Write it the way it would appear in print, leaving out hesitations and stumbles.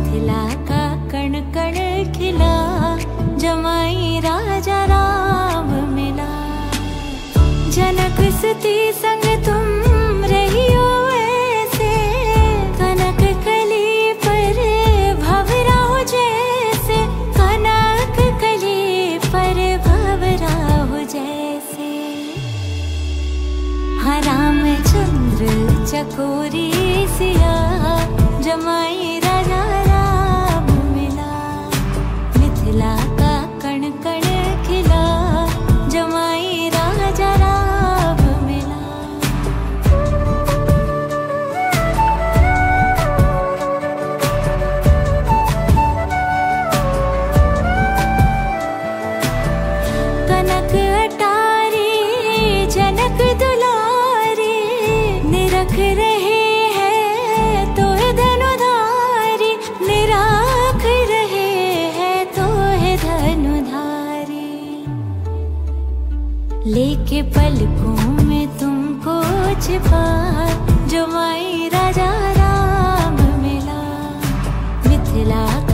मिथिला का कण कण खिला, जमाई राजा राम मिला। जनक सती संग तुम रहियो ऐसे, कनक कली पर भंवरा जैसे, कनक कली पर भंवरा जैसे। हाँ रामचंद्र चकोरी सिया, जमाई राजा राम मिला। मिथिला का कण कण खिला, जमाई राजा राम मिला। कनक अटारी जनक दुलारी, निरख रहे लेके पलकों में तुमको छिपा, जमाई राजा राम मिला। मिथिला